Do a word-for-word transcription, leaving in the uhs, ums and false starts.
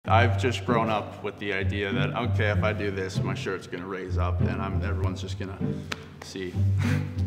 I've just grown up with the idea that, okay, if I do this, my shirt's gonna raise up and I'm, everyone's just gonna see.